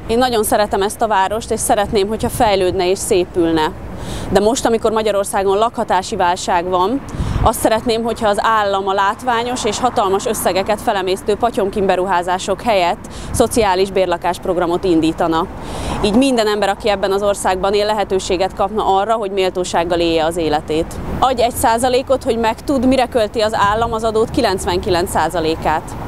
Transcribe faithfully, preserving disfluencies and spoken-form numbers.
Én nagyon szeretem ezt a várost, és szeretném, hogyha fejlődne és szépülne. De most, amikor Magyarországon lakhatási válság van, azt szeretném, hogyha az állam a látványos és hatalmas összegeket felemésztő patyomkin beruházások helyett szociális bérlakásprogramot indítana. Így minden ember, aki ebben az országban él, lehetőséget kapna arra, hogy méltósággal élje az életét. Adj egy százalékot, hogy megtudd, mire költi az állam az adót kilencvenkilenc százalékát.